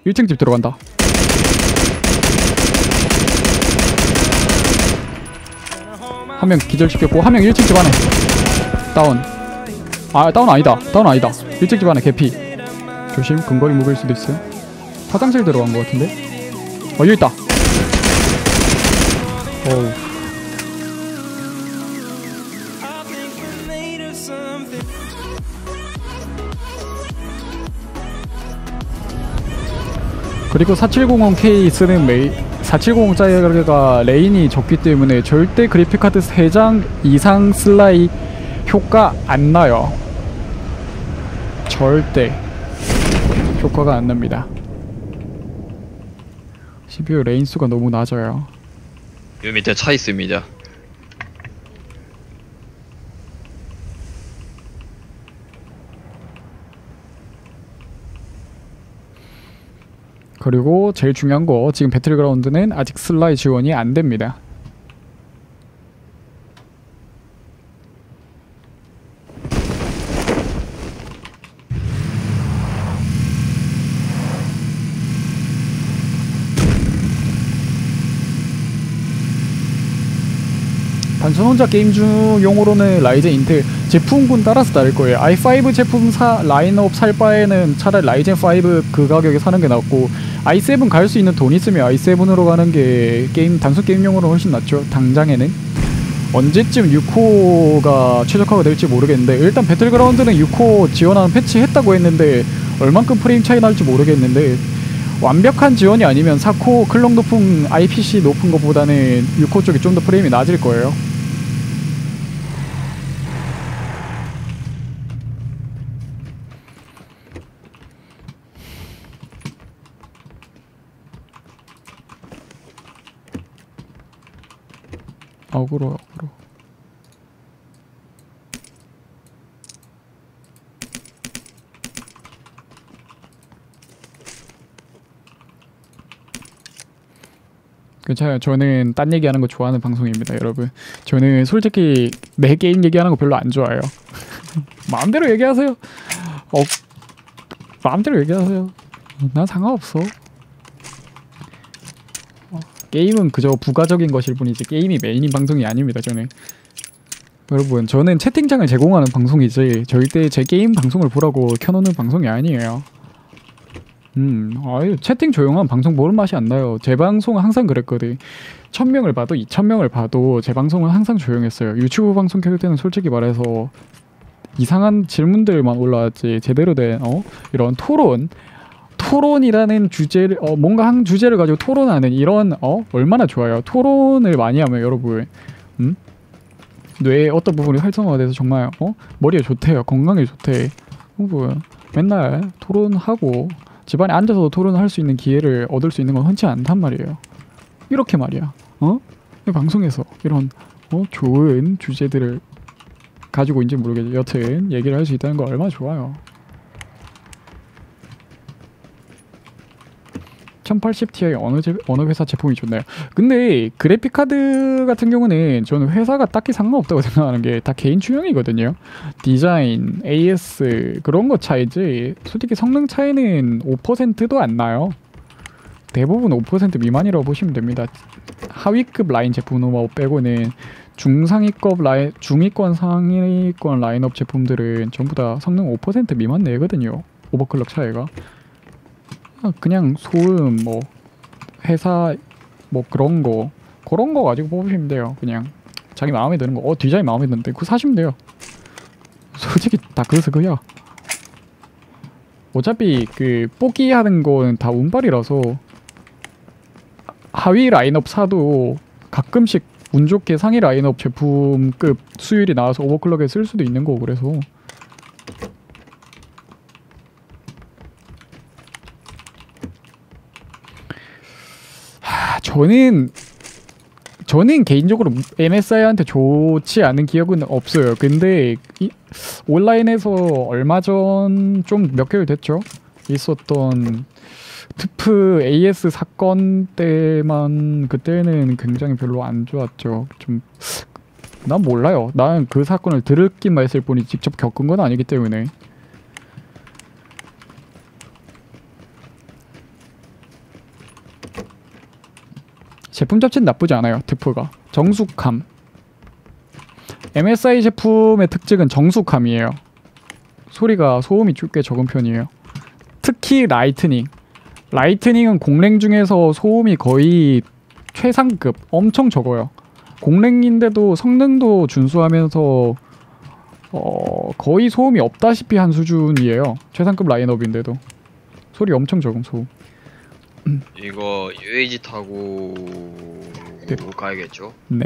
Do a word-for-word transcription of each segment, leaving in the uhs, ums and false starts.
일 층 집 들어간다. 한 명 기절시켰고 한 명 일 층 집 안에 다운. 아 다운 아니다. 다운 아니다. 일 층 집 안에 개피. 조심. 근거리 무기일 수도 있어요. 화장실 들어간 것 같은데. 어 여기 있다. 어우. 그리고 사칠공공 케이 쓰는 메이 사칠공공짜리가 레인이 적기 때문에 절대 그래픽카드 세 장 이상 슬라이 효과 안 나요. 절대 효과가 안 납니다. 씨피유 레인 수가 너무 낮아요. 요 밑에 차 있습니다. 그리고 제일 중요한 거 지금 배틀그라운드는 아직 슬라이 지원이 안 됩니다. 단순 혼자 게임 중 용으로는 라이젠 인텔 제품군 따라서 다를 거예요. 아이 파이브 제품 사 라인업 살 바에는 차라리 라이젠 파이브 그 가격에 사는 게 낫고 아이 세븐 갈 수 있는 돈 있으면 아이 세븐으로 가는 게 게임 단순 게임용으로 훨씬 낫죠. 당장에는 언제쯤 육 코어가 최적화가 될지 모르겠는데 일단 배틀그라운드는 육 코어 지원하는 패치 했다고 했는데 얼만큼 프레임 차이 날지 모르겠는데 완벽한 지원이 아니면 사 코어 클럭 높은 아이피씨 높은 것보다는 육 코어 쪽이 좀 더 프레임이 낮을 거예요. 어그로 어그로 괜찮아요. 저는 딴 얘기하는 거 좋아하는 방송입니다, 여러분. 저는 솔직히 내 게임 얘기하는 거 별로 안 좋아해요. 마음대로 얘기하세요. 어, 마음대로 얘기하세요. 난 상관없어. 어, 게임은 그저 부가적인 것일 뿐이지 게임이 메인인 방송이 아닙니다, 저는. 여러분, 저는 채팅창을 제공하는 방송이지 절대 제 게임 방송을 보라고 켜놓는 방송이 아니에요. 음, 아유, 채팅 조용한 방송 보는 맛이 안 나요. 제 방송은 항상 그랬거든. 천 명을 봐도 이천 명을 봐도 제 방송은 항상 조용했어요. 유튜브 방송 켤 때는 솔직히 말해서 이상한 질문들만 올라왔지 제대로 된 어? 이런 토론 토론이라는 주제를 어, 뭔가 한 주제를 가지고 토론하는 이런 어? 얼마나 좋아요. 토론을 많이 하면 여러분 음? 뇌의 어떤 부분이 활성화돼서 정말 어? 머리에 좋대요. 건강에 좋대. 여러분 맨날 토론하고 집안에 앉아서 토론을 할 수 있는 기회를 얻을 수 있는 건 흔치 않단 말이에요. 이렇게 말이야. 어? 방송에서 이런 어? 좋은 주제들을 가지고 있는지 모르겠지. 여튼 얘기를 할 수 있다는 거 얼마나 좋아요. 천팔십 티아이 어느, 제, 어느 회사 제품이 좋나요? 근데 그래픽카드 같은 경우는 저는 회사가 딱히 상관없다고 생각하는 게 다 개인 취향이거든요. 디자인, 에이에스 그런 거 차이지 솔직히 성능 차이는 오 퍼센트도 안 나요. 대부분 오 퍼센트 미만이라고 보시면 됩니다. 하위급 라인 제품 뭐 빼고는 중상위급 라인, 중위권 상위권 라인업 제품들은 전부 다 성능 오 퍼센트 미만 내거든요. 오버클럭 차이가. 그냥 소음 뭐 회사 뭐 그런 거 그런 거 가지고 뽑으시면 돼요. 그냥 자기 마음에 드는 거 어 디자인 마음에 드는데 그거 사시면 돼요. 솔직히 다 그래서 그야. 어차피 그 뽑기 하는 거는 다 운빨이라서 하위 라인업 사도 가끔씩 운 좋게 상위 라인업 제품급 수율이 나와서 오버클럭에 쓸 수도 있는 거고 그래서 저는 저는 개인적으로 엠에스아이한테 좋지 않은 기억은 없어요. 근데 이, 온라인에서 얼마 전 좀 몇 개월 됐죠? 있었던 트프 에이에스 사건 때만 그때는 굉장히 별로 안 좋았죠. 좀 난 몰라요. 난 그 사건을 들었기만 했을 뿐이 직접 겪은 건 아니기 때문에. 제품 자체는 나쁘지 않아요. 트프가 정숙함. 엠에스아이 제품의 특징은 정숙함이에요. 소리가 소음이 꽤 적은 편이에요. 특히 라이트닝. 라이트닝은 공랭 중에서 소음이 거의 최상급, 엄청 적어요. 공랭인데도 성능도 준수하면서 어, 거의 소음이 없다시피 한 수준이에요. 최상급 라인업인데도 소리 엄청 적은 소음. 이거 유에이지 타고 네. 가야겠죠? 네.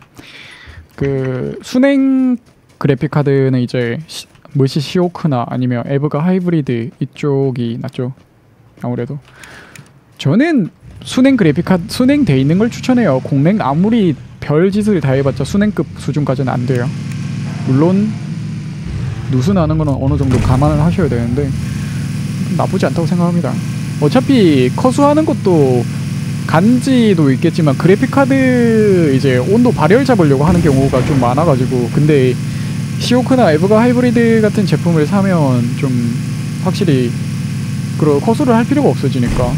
그 순행 그래픽 카드는 이제 시, 물시 시오크나 아니면 에브가 하이브리드 이쪽이 낫죠. 아무래도 저는 순행 그래픽 카드 순행 돼 있는 걸 추천해요. 공랭 아무리 별 짓을 다 해봤자 순행급 수준까지는 안 돼요. 물론 누수나는 거는 어느 정도 감안을 하셔야 되는데 나쁘지 않다고 생각합니다. 어차피 커수하는 것도 간지도 있겠지만 그래픽 카드 이제 온도 발열 잡으려고 하는 경우가 좀 많아가지고 근데 시오크나 에브가 하이브리드 같은 제품을 사면 좀 확실히 그리고 커수를 할 필요가 없어지니까.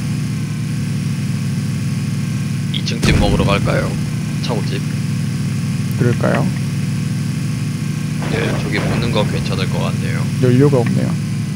이 층 집 먹으러 갈까요? 차고집? 그럴까요? 네, 저기 먹는 거 괜찮을 것 같네요. 연료가 없네요.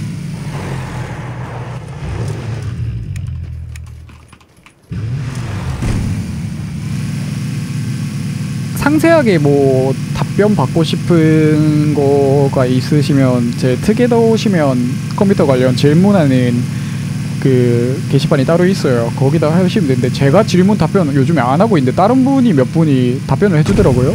상세하게 뭐 답변 받고 싶은 거가 있으시면 제 특에다 오시면 컴퓨터 관련 질문하는 그 게시판이 따로 있어요. 거기다 하시면 되는데 제가 질문 답변 요즘에 안 하고 있는데 다른 분이 몇 분이 답변을 해주더라고요.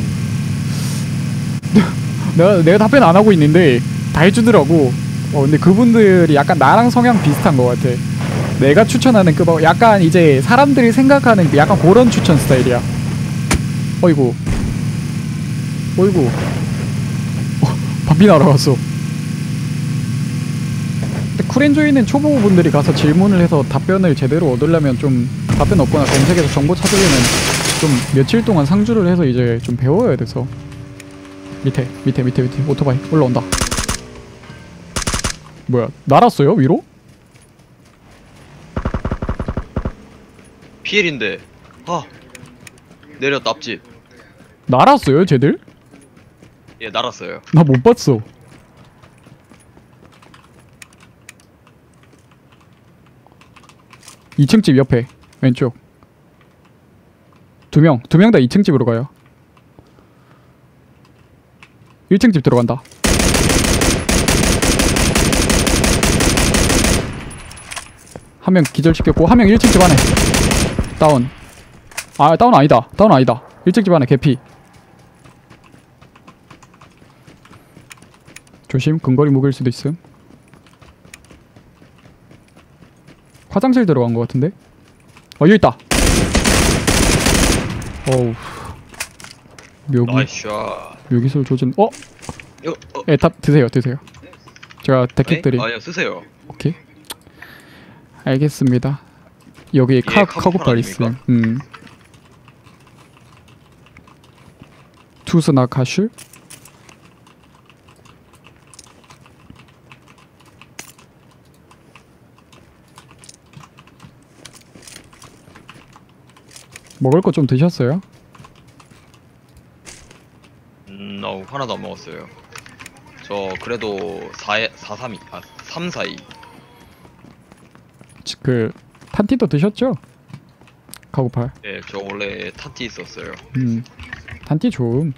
내가 내가 답변 안 하고 있는데 다 해주더라고. 어 근데 그분들이 약간 나랑 성향 비슷한 것 같아. 내가 추천하는 그 약간 이제 사람들이 생각하는 약간 그런 추천 스타일이야. 어이구. 어이구. 어, 밤비 날아갔어. 근데 쿨엔조이는 초보분들이 가서 질문을 해서 답변을 제대로 얻으려면 좀 답변 얻거나 검색해서 정보 찾으려면 좀 며칠 동안 상주를 해서 이제 좀 배워야 돼서. 밑에 밑에 밑에 밑에 오토바이 올라온다. 뭐야 날았어요 위로? 피엘인데 아 내렸다 앞집. 날았어요 쟤들? 예 날았어요. 나 못 봤어. 이 층 집 옆에 왼쪽 두 명 두 명 다 이 층 집으로 가요. 일 층 집 들어간다. 한 명 기절시켰고 한 명 일 층 집 안에 다운. 아 다운 아니다 다운 아니다. 일 층 집 안에 개피. 조심 근거리 무기일 수도 있음. 화장실 들어간 것 같은데? 어 여기 있다. 어우 묘기 나이스. 묘기술 조준. 어? 이거 어, 에탑 드세요 드세요. 제가 네? 데킥들이 아니요 쓰세요. 오케이 알겠습니다. 여기 카, 카고팔 있음. 음. 투스나 카슈? 먹을 거 좀 드셨어요? 음, 어, 하나도 안 먹었어요. 저 그래도 사, 사, 삼, 이, 아, 삼, 사, 이. 그 탄티도 드셨죠? 카고팔. 예, 저 원래 탄티 있었어요. 음. 탄티 좋음.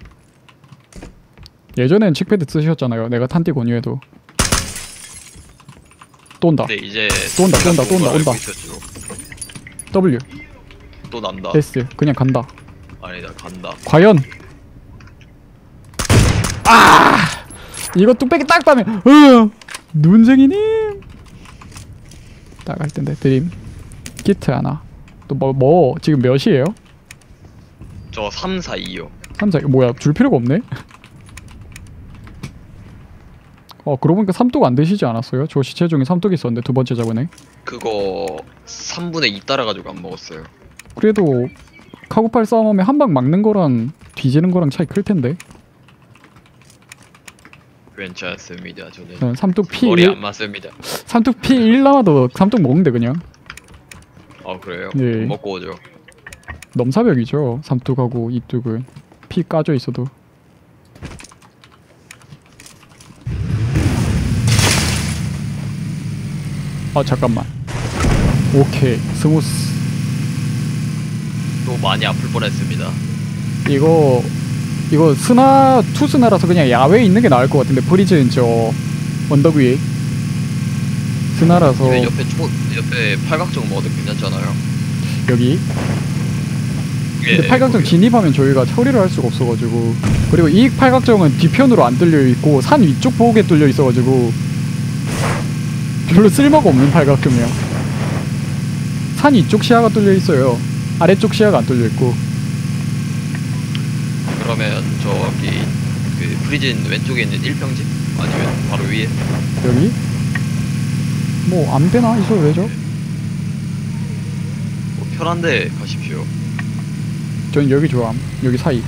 예전엔 칙패드 쓰셨잖아요. 내가 탄티 권유해도. 또 온다. 근데 이제 또 온다, 또 온다, 또 온다, 온다. 있었죠. W 또 난다. S 그냥 간다. 아니다 간다. 과연 아 이거 뚝배기 딱 따면 으 눈쟁이님 딱 할 텐데. 드림 키트 하나 또 뭐 뭐 지금 몇이에요? 저 삼, 사, 이요. 삼, 사 뭐야 줄 필요가 없네. 어 그러고 보니까 삼뚝 안 드시지 않았어요? 저 시체 중에 삼뚝 있었는데 두 번째 저번에. 그거 삼분의 이 따라가지고 안 먹었어요. 그래도 카고팔 싸움하면 한 방 막는 거랑 뒤지는 거랑 차이 클 텐데. 괜찮습니다. 저는 어, 삼뚝 피 머리 일 안 맞습니다. 삼뚝 피 일 남아도 삼뚝 먹는데 그냥. 아 그래요? 네. 먹고 오죠. 넘사벽이죠. 삼뚝하고 이뚝은 피 까져 있어도. 아 잠깐만. 오케이 스무스. 또 많이 아플 뻔했습니다. 이거 이거 스나 투 스나라서 그냥 야외에 있는 게 나을 것 같은데 프리즌 저 언덕 위에 스나라서 근데 옆에 초 옆에 팔각정 먹어도 괜찮잖아요. 여기. 예, 근데 팔각정 거기요. 진입하면 저희가 처리를 할 수가 없어가지고. 그리고 이 팔각정은 뒤편으로 안 뚫려 있고 산 위쪽 보게 뚫려 있어가지고 별로 쓸모가 없는 팔각정이야. 산 위쪽 시야가 뚫려 있어요. 아래쪽 시야가 안 뚫려 있고. 그러면 저기 그 프리즌 왼쪽에 있는 일평집 아니면 바로 위에 여기 뭐 안 되나 있어도 되죠. 뭐 편한데 가십시오. 전 여기 좋아함. 여기 사이.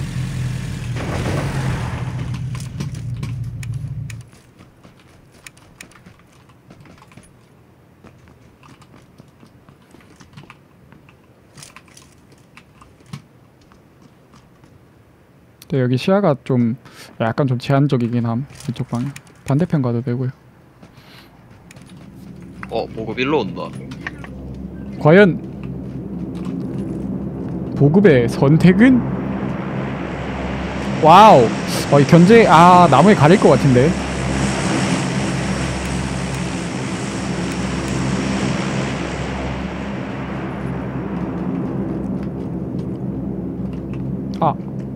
근데 여기 시야가 좀 약간 좀 제한적이긴 함. 이쪽 방에. 반대편 가도 되고요. 어 보급 일로 온다. 과연 보급의 선택은? 와우. 어, 이 견제 아 나무에 가릴 것 같은데. 아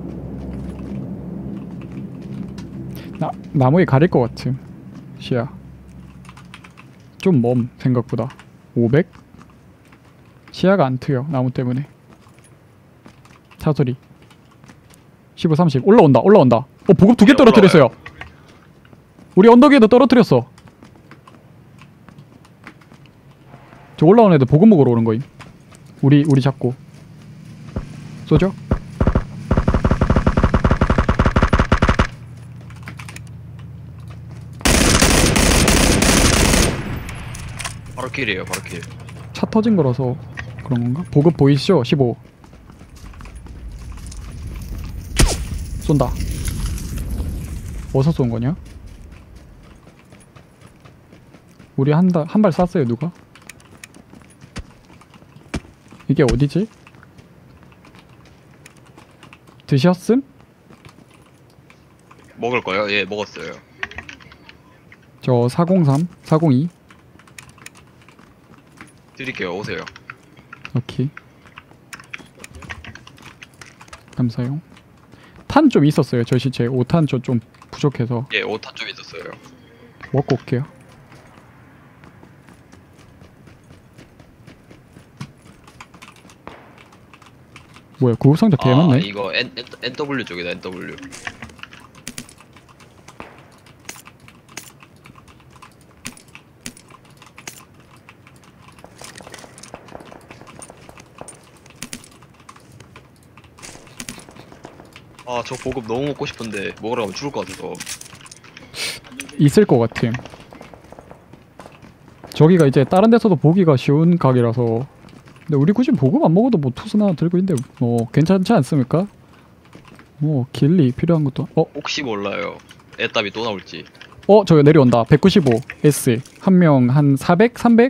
나, 나무에 가릴 것 같음. 시야 좀 먼 생각보다. 오백? 시야가 안 트여 나무 때문에. 차소리 십오, 삼십 올라온다 올라온다. 어 보급 두 개 네, 떨어뜨렸어요. 우리 언덕 위에도 떨어뜨렸어. 저 올라온 애들 보급 먹으러 오는 거임. 우리 우리 잡고 쏘죠? 바로 킬이에요. 바로 킬. 차 터진 거라서 그런 건가? 보급 보이시죠? 십오. 쏜다. 어디서 쏜 거냐? 우리 한한 발 쐈어요 누가? 이게 어디지? 드셨음? 먹을 거요? 예, 먹었어요. 저 사공삼, 사공이. 드릴게요. 오세요. 오케이. 감사해요. 탄 좀 있었어요. 저 시체 오 탄 저 좀 부족해서 예, 오탄 좀 있었어요. 먹고 올게요. 뭐야 구급상자 개 아, 많네. 이거 N, N, 엔더블유 쪽이다. 엔더블유. 아, 저 보급 너무 먹고 싶은데 먹으러 가면 죽을 것 같아서. 있을 것 같음. 저기가 이제 다른 데서도 보기가 쉬운 각이라서. 근데 우리 굳이 보급 안 먹어도 뭐 투스나 들고 있는데 뭐 괜찮지 않습니까? 뭐 길리 필요한 것도. 어? 혹시 몰라요. 애답이 또 나올지. 어? 저기 내려온다. 백구십오 에스 한 명 한 사백? 삼백?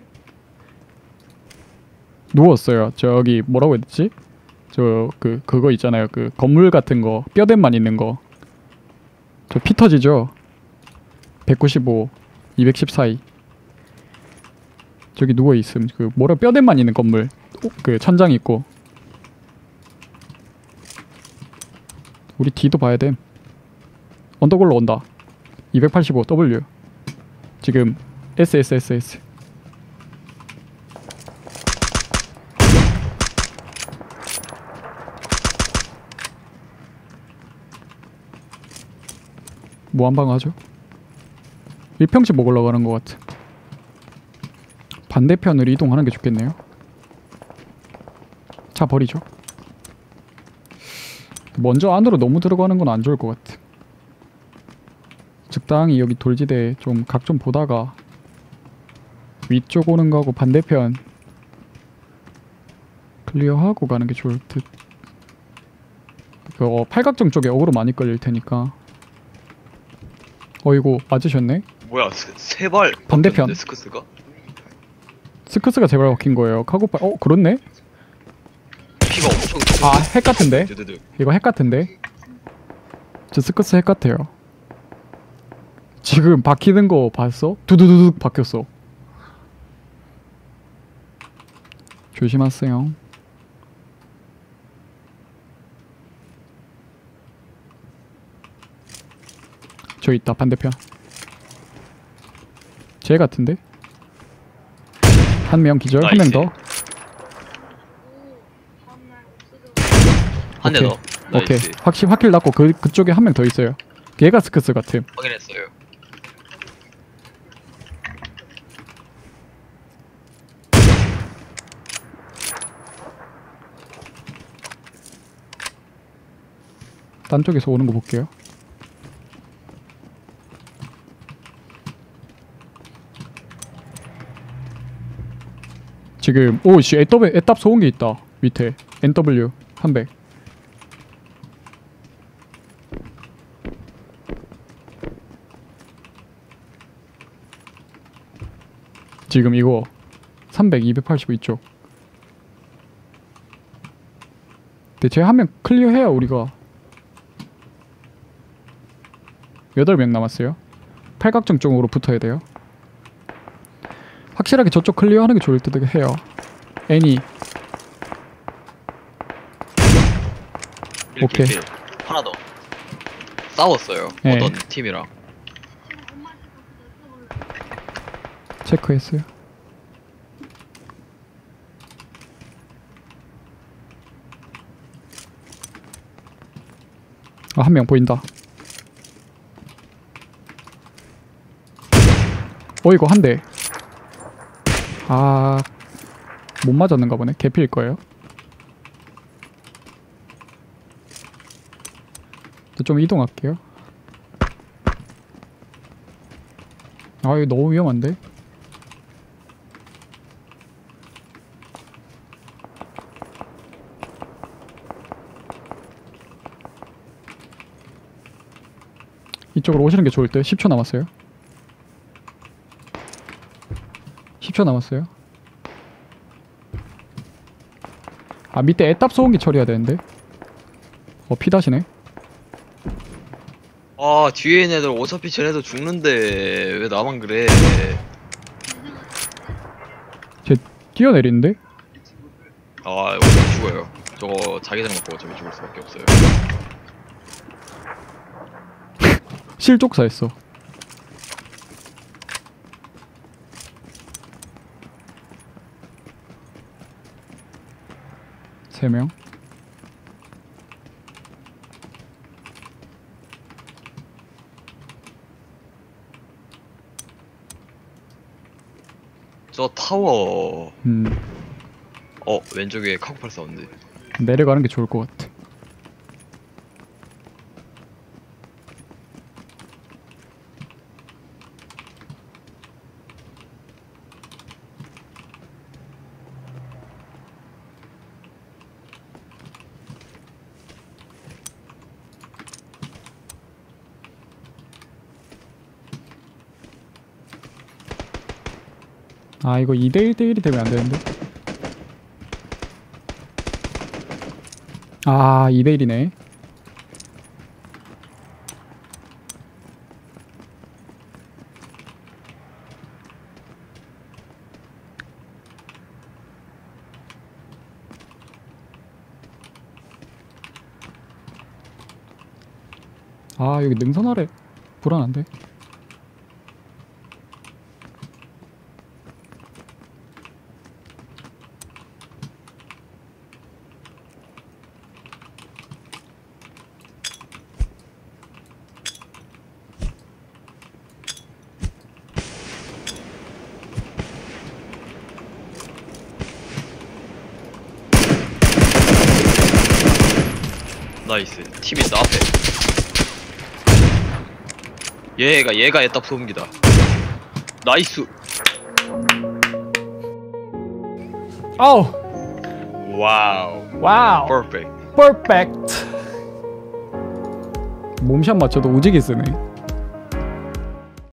누웠어요. 저기 뭐라고 해야 되지? 저 그 그거 있잖아요. 그 건물 같은 거 뼈대만 있는 거. 저 피 터지죠? 백구십오 이백십 사이. 저기 누워있음. 그 뭐라 뼈대만 있는 건물. 오, 그 천장 있고. 우리 뒤도 봐야 됨. 언덕 올라온다. 이백팔십오 더블유. 지금 에스 에스 에스 에스. 뭐 한 방 하죠? 일평집 먹으러 가는 것 같아. 반대편으로 이동하는 게 좋겠네요. 차 버리죠. 먼저 안으로 너무 들어가는 건 안 좋을 것 같아. 적당히 여기 돌지대 좀 각 좀 보다가 위쪽 오는 거하고 반대편 클리어하고 가는 게 좋을 듯. 그 팔각정 쪽에 어그로 많이 끌릴 테니까. 어이구 맞으셨네. 뭐야 세, 세발 반대편. 스크스가? 스크스가 제발 박힌 거예요. 카고팔. 어 그렇네. 피가 엄청 아 핵 같은데. 드드드. 이거 핵 같은데. 저 스크스 핵 같아요. 지금 박히는 거 봤어? 두두두둑 박혔어. 조심하세요. 저 있다 반대편. 쟤 같은데? 한 명 기절, 한 명 나이스. 더. 한 대 오케이. 더. 오케이. 나이스. 확실히 확킬 났고 그 그쪽에 한 명 더 있어요. 얘가 스크스 같음. 확인했어요. 딴 쪽에서 오는 거 볼게요. 지금 오씨 애답에 애답 소음기 있다 밑에 엔더블유 삼백. 지금 이거 삼백, 이백팔십오 이쪽. 근데 쟤 한 명 클리어해야 우리가 여덟 명 남았어요. 팔각정 쪽으로 붙어야 돼요. 확실하게 저쪽 클리어하는 게 좋을 듯 해요. 애니. 오케이. 킬, 킬. 하나 더. 싸웠어요. 네. 어떤 팀이랑. 체크했어요. 아, 한 명 보인다. 어, 이거 한 대. 아, 못 맞았는가 보네. 개피일 거예요. 저 좀 이동할게요. 아, 이거 너무 위험한데? 이쪽으로 오시는 게 좋을 듯. 십 초 남았어요. 십 초 남았어요. 아, 밑에 애답 소음기 처리해야 되는데. 어, 피다시네. 아 뒤에 있는 애들 어차피 쟤네도 죽는데 왜 나만 그래. 뛰어내리는데? 아 어차피 죽어요. 저거 자기장 먹고 어차피 죽을 수밖에 없어요. 실족사 했어. 세 명. 저 타워 음, 어 왼쪽에 카고팔 사운드. 내려가는 게 좋을 것 같아. 아, 이거 이 대 일 대 일이 되면 안 되는데. 아, 이 대 일이네. 아, 여기 능선 아래 불안한데. 나이스. 팀 있다 앞에. 얘가 얘가 애답 소음기다. 나이스. 아우, 와우. 와우, 퍼펙트. 퍼펙트. 몸샷 맞춰도 오지게 쓰네.